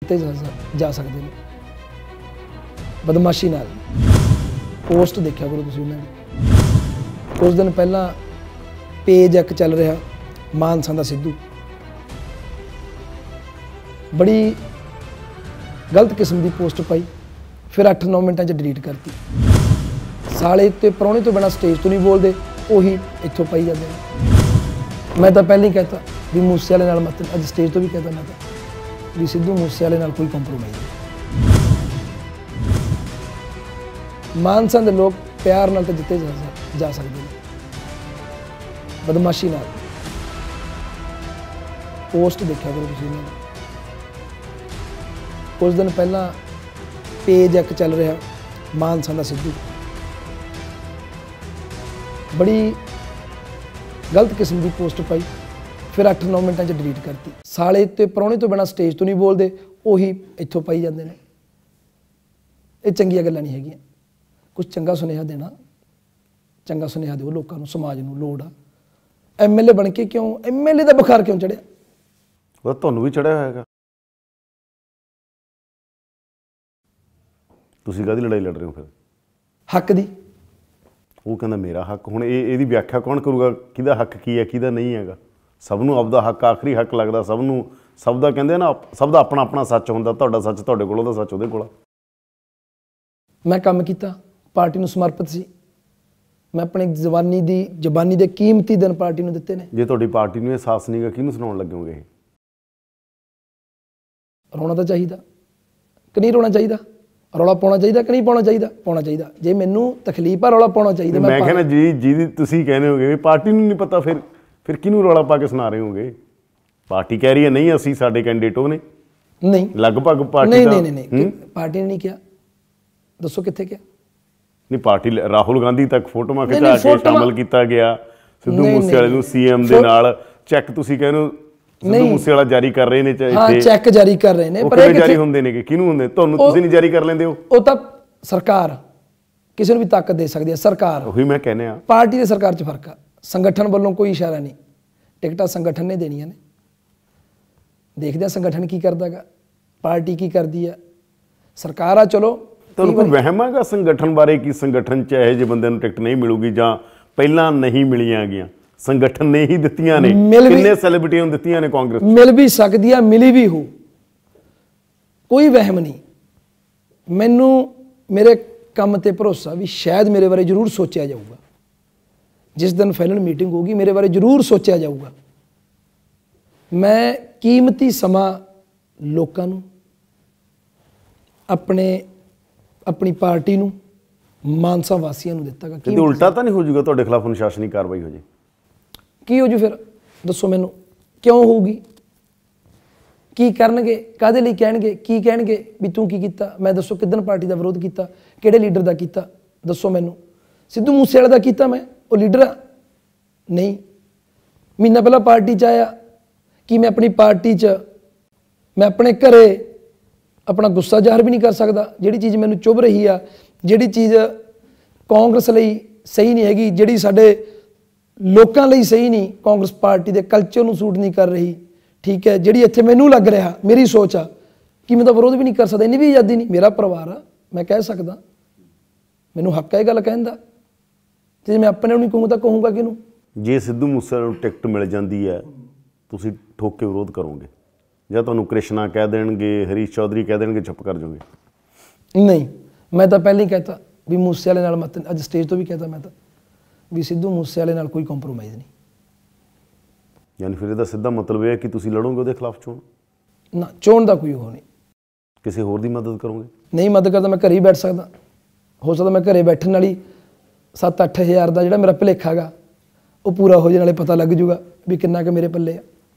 ਤੇ ਜਾ ਸਕਦੇ ਨੇ ਬਦਮਾਸ਼ੀ ਨਾਲ। ਪੋਸਟ ਦੇਖਿਆ ਕਰੋ ਤੁਸੀਂ ਉਹਨਾਂ ਦੀ। ਕੁਝ ਦਿਨ ਪਹਿਲਾਂ ਪੇਜ ਇੱਕ ਚੱਲ ਰਿਹਾ ਮਾਨਸਾ ਦਾ ਸਿੱਧੂ, ਬੜੀ ਗਲਤ ਕਿਸਮ ਦੀ ਪੋਸਟ ਪਾਈ, ਫਿਰ 8-9 ਮਿੰਟਾਂ 'ਚ ਡਿਲੀਟ ਕਰਤੀ। ਸਾਲੇ ਤੇ ਪ੍ਰਾਹੁਣੇ ਤੋਂ ਬਿਨਾਂ ਸਟੇਜ ਤੋਂ ਨਹੀਂ ਬੋਲਦੇ, ਉਹੀ ਇੱਥੋਂ ਪਾਈ ਜਾਂਦੇ ਨੇ। ਮੈਂ ਤਾਂ ਪਹਿਲਾਂ ਹੀ ਕਹਿਤਾ ਵੀ ਮੂਸੇ ਵਾਲੇ ਨਾਲ ਮਤ, ਅੱਜ ਸਟੇਜ ਤੋਂ ਵੀ ਕਹਿਤਾ ਮੈਂ ਤਾਂ ਵੀ ਸਿੱਧੂ ਮੂਸੇ ਵਾਲੇ ਨਾਲ ਕੋਈ ਕੰਪਰੋਮਾਈਜ਼ ਨਹੀਂ। ਮਾਨਸਾ ਦੇ ਲੋਕ ਪਿਆਰ ਨਾਲ ਤਾਂ ਜਿੱਤੇ ਜਾ ਸਕਦੇ ਨੇ, ਬਦਮਾਸ਼ੀ ਨਾਲ। ਪੋਸਟ ਦੇਖਿਆ ਕਰੋ ਤੁਸੀਂ ਉਹਨਾਂ ਦੀ। ਕੁਝ ਦਿਨ ਪਹਿਲਾਂ ਪੇਜ ਇੱਕ ਚੱਲ ਰਿਹਾ ਮਾਨਸਾ ਦਾ ਸਿੱਧੂ, ਬੜੀ ਗਲਤ ਕਿਸਮ ਦੀ ਪੋਸਟ ਪਾਈ, ਫਿਰ 8-9 ਮਿੰਟਾਂ 'ਚ ਡਿਲੀਟ ਕਰਤੀ। ਸਾਲੇ ਤੇ ਪ੍ਰਾਹੁਣੇ ਤੋਂ ਬਿਨਾਂ ਸਟੇਜ ਤੋਂ ਨਹੀਂ ਬੋਲਦੇ, ਉਹੀ ਇੱਥੋਂ ਪਾਈ ਜਾਂਦੇ ਨੇ। ਇਹ ਚੰਗੀਆਂ ਗੱਲਾਂ ਨਹੀਂ ਹੈਗੀਆਂ। ਕੁਛ ਚੰਗਾ ਸੁਨੇਹਾ ਦੇਣਾ, ਚੰਗਾ ਸੁਨੇਹਾ ਦਿਓ ਲੋਕਾਂ ਨੂੰ, ਸਮਾਜ ਨੂੰ ਲੋੜ ਆ। ਐਮਐਲਏ ਬਣ ਕੇ ਕਿਉਂ, ਐਮਐਲਏ ਦਾ ਬੁਖਾਰ ਕਿਉਂ ਚੜਿਆ? ਉਹ ਤੁਹਾਨੂੰ ਵੀ ਚੜਿਆ ਹੋਇਆ ਹੈਗਾ। ਤੁਸੀਂ ਕਾਹਦੀ ਲੜਾਈ ਲੜ ਰਹੇ ਹੋ ਫਿਰ? ਹੱਕ ਦੀ। ਉਹ ਕਹਿੰਦਾ ਮੇਰਾ ਹੱਕ। ਹੁਣ ਇਹਦੀ ਵਿਆਖਿਆ ਕੌਣ ਕਰੂਗਾ, ਕਿਹਦਾ ਹੱਕ ਕੀ ਹੈ, ਕਿਹਦਾ ਨਹੀਂ ਹੈਗਾ? ਸਭ ਨੂੰ ਆਪਦਾ ਹੱਕ ਆਖਰੀ ਹੱਕ ਲੱਗਦਾ, ਸਭ ਨੂੰ, ਸਭ ਦਾ ਕਹਿੰਦੇ ਨਾ, ਸਭ ਦਾ ਆਪਣਾ ਆਪਣਾ ਸੱਚ ਹੁੰਦਾ। ਤੁਹਾਡਾ ਸੱਚ ਤੁਹਾਡੇ ਕੋਲ, ਉਹਦਾ ਸੱਚ ਉਹਦੇ ਕੋਲ। ਮੈਂ ਕੰਮ ਕੀਤਾ, ਪਾਰਟੀ ਨੂੰ ਸਮਰਪਿਤ ਸੀ। ਮੈਂ ਆਪਣੀ ਜ਼ਬਾਨੀ ਦੇ ਕੀਮਤੀ ਦਿਨ ਪਾਰਟੀ ਨੂੰ ਦਿੱਤੇ ਨੇ। ਜੇ ਤੁਹਾਡੀ ਪਾਰਟੀ ਨੂੰ ਅਹਿਸਾਸ ਨਹੀਂਗਾ, ਕਿਹਨੂੰ ਸੁਣਾਉਣ ਲੱਗੋਗੇ? ਇਹ ਰੋਣਾ ਤਾਂ ਚਾਹੀਦਾ ਕਿ ਨਹੀਂ ਰੋਣਾ ਚਾਹੀਦਾ? ਰੌਲਾ ਪਾਉਣਾ ਚਾਹੀਦਾ ਕਿ ਨਹੀਂ ਪਾਉਣਾ ਚਾਹੀਦਾ? ਪਾਉਣਾ ਚਾਹੀਦਾ। ਜੇ ਮੈਨੂੰ ਤਕਲੀਫ ਆ ਰੌਲਾ ਪਾਉਣਾ ਚਾਹੀਦਾ। ਮੈਂ ਕਹਿੰਦਾ ਜੀ ਜਿਹਦੀ ਤੁਸੀਂ ਕਹਿੰਦੇ ਹੋਗੇ ਪਾਰਟੀ ਨੂੰ ਨਹੀਂ ਪਤਾ, ਫਿਰ ਕਿਹਨੂੰ ਰੌਲਾ ਪਾ ਕੇ ਸੁਣਾ ਰਹੇ ਹੋਗੇ? ਪਾਰਟੀ ਕਹਿ ਰਹੀ ਹੈ ਨਹੀਂ ਅਸੀਂ, ਸਾਡੇ ਕੈਂਡੀਡੇਟ ਉਹ ਨੇ। ਨਹੀਂ, ਲਗਭਗ ਪਾਰਟੀ ਨਹੀਂ ਪਾਰਟੀ ਨੇ ਨਹੀਂ ਕਿਹਾ। ਦੱਸੋ ਕਿੱਥੇ ਕਿਹਾ? ਨਹੀਂ, ਪਾਰਟੀ ਰਾਹੁਲ ਗਾਂਧੀ ਤੱਕ ਫੋਟੋਆਂ ਖਿਚਾ ਕੇ ਸ਼ਾਮਲ ਕੀਤਾ ਗਿਆ। ਸਿੱਧੂ ਮੂਸੇਵਾਲੇ ਨੂੰ ਸੀਐਮ ਦੇ ਨਾਲ ਚੈੱਕ ਤੁਸੀਂ ਕਹਿੰਦੇ ਹੋ ਸਿੱਧੂ ਮੂਸੇਵਾਲਾ ਜਾਰੀ ਕਰ ਰਹੇ ਨੇ। ਹਾਂ, ਚੈੱਕ ਜਾਰੀ ਕਰ ਰਹੇ ਨੇ, ਪਰ ਇਹ ਜਾਰੀ ਹੁੰਦੇ ਨੇ ਕਿ ਕਿਹਨੂੰ ਹੁੰਦੇ? ਤੁਹਾਨੂੰ, ਤੁਸੀਂ ਨਹੀਂ ਜਾਰੀ ਕਰ ਲੈਂਦੇ ਹੋ? ਉਹ ਤਾਂ ਸਰਕਾਰ ਕਿਸੇ ਨੂੰ ਵੀ ਤਾਕਤ ਦੇ ਸਕਦੀ ਹੈ। ਸਰਕਾਰ, ਉਹੀ ਮੈਂ ਕਹਿੰਦੇ ਆ, ਪਾਰਟੀ ਤੇ ਸਰਕਾਰ 'ਚ ਫਰਕ ਆ। ਸੰਗਠਨ ਵੱਲੋਂ ਕੋਈ ਇਸ਼ਾਰਾ ਨਹੀਂ, ਟਿਕਟਾਂ ਸੰਗਠਨ ਨੇ ਦੇਣੀਆਂ ਨੇ। ਦੇਖਦੇ ਆ ਸੰਗਠਨ ਕੀ ਕਰਦਾ ਗਾ, ਪਾਰਟੀ ਕੀ ਕਰਦੀ ਆ। ਸਰਕਾਰ ਆ, ਚਲੋ ਤੁਹਾਨੂੰ ਕੋਈ ਵਹਿਮ ਹੈਗਾ ਸੰਗਠਨ ਬਾਰੇ ਕਿ ਸੰਗਠਨ 'ਚ ਇਹੋ ਜਿਹੇ ਬੰਦੇ ਨੂੰ ਟਿਕਟ ਨਹੀਂ ਮਿਲੂਗੀ ਜਾਂ ਪਹਿਲਾਂ ਨਹੀਂ ਮਿਲੀਆਂ ਗਈਆਂ? ਸੰਗਠਨ ਨੇ ਹੀ ਦਿੱਤੀਆਂ ਨੇ। ਕਿੰਨੇ ਸੈਲੀਬ੍ਰਿਟੀਆਂ ਨੂੰ ਦਿੱਤੀਆਂ ਨੇ ਕਾਂਗਰਸ? ਮਿਲ ਵੀ ਸਕਦੀ ਆ, ਮਿਲੀ ਵੀ ਹੋ, ਕੋਈ ਵਹਿਮ ਨਹੀਂ। ਮੈਨੂੰ ਮੇਰੇ ਕੰਮ ਤੇ ਭਰੋਸਾ ਵੀ ਸ਼ਾਇਦ ਮੇਰੇ ਬਾਰੇ ਜ਼ਰੂਰ ਸੋਚਿਆ ਜਾਊਗਾ। ਜਿਸ ਦਿਨ ਫਾਈਨਲ ਮੀਟਿੰਗ ਹੋਊਗੀ ਮੇਰੇ ਬਾਰੇ ਜ਼ਰੂਰ ਸੋਚਿਆ ਜਾਊਗਾ। ਮੈਂ ਕੀਮਤੀ ਸਮਾਂ ਲੋਕਾਂ ਨੂੰ, ਆਪਣੀ ਪਾਰਟੀ ਨੂੰ, ਮਾਨਸਾ ਵਾਸੀਆਂ ਨੂੰ ਦਿੱਤਾ ਗਾ। ਤੇ ਉਲਟਾ ਤਾਂ ਨਹੀਂ ਹੋ ਜਾਊਗਾ ਤੁਹਾਡੇ ਖਿਲਾਫ ਅਨੁਸ਼ਾਸਨੀ ਕਾਰਵਾਈ ਹੋ ਜੇ? ਕੀ ਹੋ ਜੂ ਫਿਰ? ਦੱਸੋ ਮੈਨੂੰ, ਕਿਉਂ ਹੋਊਗੀ? ਕੀ ਕਰਨਗੇ? ਕਾਹਦੇ ਲਈ ਕਹਿਣਗੇ? ਕੀ ਕਹਿਣਗੇ ਵੀ ਤੂੰ ਕੀ ਕੀਤਾ? ਮੈਂ ਦੱਸੋ ਕਿੱਦਣ ਪਾਰਟੀ ਦਾ ਵਿਰੋਧ ਕੀਤਾ? ਕਿਹੜੇ ਲੀਡਰ ਦਾ ਕੀਤਾ? ਦੱਸੋ ਮੈਨੂੰ। ਸਿੱਧੂ ਮੂਸੇਵਾਲੇ ਦਾ ਕੀਤਾ ਮੈਂ? ਉਹ ਲੀਡਰ ਆ? ਨਹੀਂ। ਮਹੀਨਾ ਪਹਿਲਾਂ ਪਾਰਟੀ 'ਚ ਆਇਆ। ਕੀ ਮੈਂ ਆਪਣੀ ਪਾਰਟੀ 'ਚ, ਮੈਂ ਆਪਣੇ ਘਰੇ ਆਪਣਾ ਗੁੱਸਾ ਜ਼ਾਹਰ ਵੀ ਨਹੀਂ ਕਰ ਸਕਦਾ? ਜਿਹੜੀ ਚੀਜ਼ ਮੈਨੂੰ ਚੁੱਭ ਰਹੀ ਆ, ਜਿਹੜੀ ਚੀਜ਼ ਕਾਂਗਰਸ ਲਈ ਸਹੀ ਨਹੀਂ ਹੈਗੀ, ਜਿਹੜੀ ਸਾਡੇ ਲੋਕਾਂ ਲਈ ਸਹੀ ਨਹੀਂ, ਕਾਂਗਰਸ ਪਾਰਟੀ ਦੇ ਕਲਚਰ ਨੂੰ ਸੂਟ ਨਹੀਂ ਕਰ ਰਹੀ, ਠੀਕ ਹੈ, ਜਿਹੜੀ ਇੱਥੇ ਮੈਨੂੰ ਲੱਗ ਰਿਹਾ, ਮੇਰੀ ਸੋਚ ਆ, ਕਿ ਮੈਂ ਤਾਂ ਵਿਰੋਧ ਵੀ ਨਹੀਂ ਕਰ ਸਕਦਾ। ਇੰਨੀ ਵੀ ਆਜ਼ਾਦੀ ਨਹੀਂ। ਮੇਰਾ ਪਰਿਵਾਰ ਆ, ਮੈਂ ਕਹਿ ਸਕਦਾ, ਮੈਨੂੰ ਹੱਕ ਹੈ ਇਹ ਗੱਲ ਕਹਿਣ ਦਾ। ਤੇ ਜੇ ਮੈਂ ਆਪਣੇ ਨੂੰ ਨਹੀਂ ਕਹੂੰਗਾ ਤਾਂ ਕਹੂੰਗਾ ਕਿਹਨੂੰ? ਜੇ ਸਿੱਧੂ ਮੂਸੇਵਾਲੇ ਨੂੰ ਟਿਕਟ ਮਿਲ ਜਾਂਦੀ ਹੈ, ਤੁਸੀਂ ਠੋਕ ਕੇ ਵਿਰੋਧ ਕਰੋਗੇ ਜਾਂ ਤੁਹਾਨੂੰ ਕ੍ਰਿਸ਼ਨਾ ਕਹਿ ਦੇਣਗੇ, ਹਰੀਸ਼ ਚੌਧਰੀ ਕਹਿ ਦੇਣਗੇ, ਚੁੱਪ ਕਰ ਜਾਓਗੇ? ਨਹੀਂ, ਮੈਂ ਤਾਂ ਪਹਿਲਾਂ ਹੀ ਕਹਿਤਾ ਵੀ ਮੂਸੇਵਾਲੇ ਨਾਲ ਮਤ, ਅੱਜ ਸਟੇਜ ਤੋਂ ਵੀ ਕਹਿਤਾ ਮੈਂ ਤਾਂ ਵੀ ਸਿੱਧੂ ਮੂਸੇਵਾਲੇ ਨਾਲ ਕੋਈ ਕੰਪਰੋਮਾਈਜ਼ ਨਹੀਂ। ਯਾਨੀ ਫਿਰ ਇਹਦਾ ਸਿੱਧਾ ਮਤਲਬ ਇਹ ਹੈ ਕਿ ਤੁਸੀਂ ਲੜੋਗੇ ਉਹਦੇ ਖਿਲਾਫ ਚੋਣ? ਨਾ, ਚੋਣ ਦਾ ਕੋਈ ਉਹ ਨਹੀਂ। ਕਿਸੇ ਹੋਰ ਦੀ ਮਦਦ ਕਰੋਗੇ? ਨਹੀਂ ਮਦਦ ਕਰਦਾ, ਮੈਂ ਘਰੇ ਹੀ ਬੈਠ ਸਕਦਾ। ਹੋ ਸਕਦਾ ਮੈਂ ਘਰੇ ਬੈਠਣ ਵਾਲੀ 7-8 ਹਜ਼ਾਰ ਦਾ ਜਿਹੜਾ ਮੇਰਾ ਭੁਲੇਖਾ ਗਾ ਉਹ ਪੂਰਾ ਹੋ ਜਾਣ, ਨਾਲੇ ਪਤਾ ਲੱਗ ਜੂਗਾ ਵੀ ਕਿੰਨਾ ਕੁ ਮੇਰੇ ਪੱਲੇ ਆ।